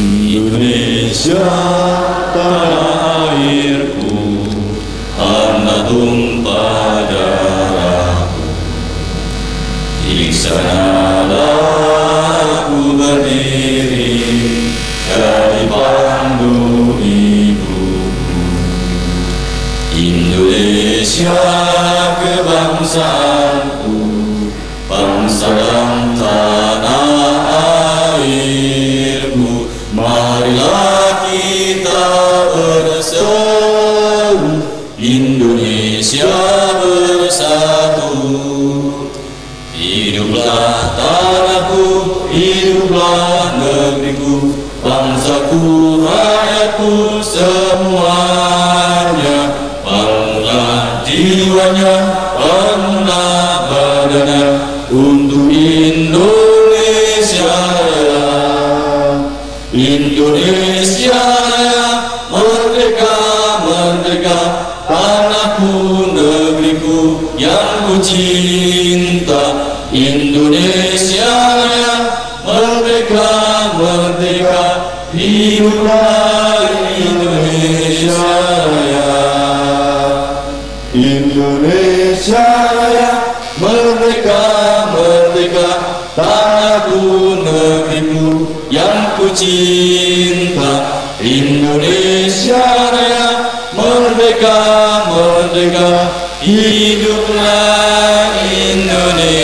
Indonesia tanah airku, tanah tumpah darahku. Di sanalah aku berdiri, jadi pandu hidupku. Indonesia kebangsaanku, bangsa dan tanah airku. Marilah kita bersatu, Indonesia bersatu. Hiduplah tanahku, hiduplah negeriku, bangsaku, rakyatku semuanya. Bangunlah jiwanya, bangunlah badannya untuk Indonesia Raya. Indonesia Raya, merdeka, merdeka, tanahku, negeriku yang ku cinta. Indonesia Raya, merdeka, merdeka, hiduplah Indonesia Raya. Indonesia Raya, merdeka, merdeka, tanahku, negeriku yang ku cinta. Indonesia Raya, merdeka, merdeka, hiduplah Indonesia.